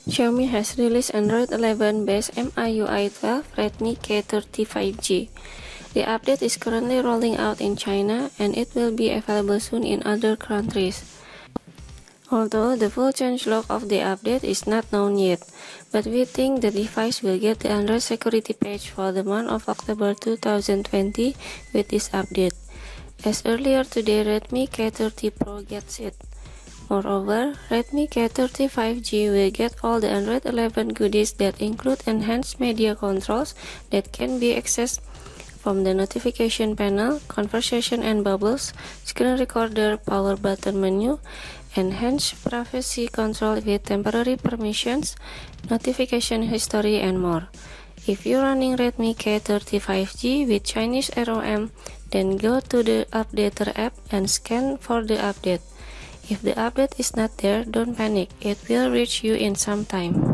Xiaomi has released Android 11 based MIUI 12 Redmi K30 5G. The update is currently rolling out in China and it will be available soon in other countries. Although the full changelog of the update is not known yet, but we think the device will get the Android security patch for the month of October 2020 with this update, as earlier today Redmi K30 Pro gets it. Moreover, Redmi K30 5G will get all the Android 11 goodies that include enhanced media controls that can be accessed from the notification panel, conversation and bubbles, screen recorder, power button menu, enhanced privacy control with temporary permissions, notification history, and more. If you're running Redmi K30 5G with Chinese ROM, then go to the Updater app and scan for the update. If the update is not there, don't panic, it will reach you in some time.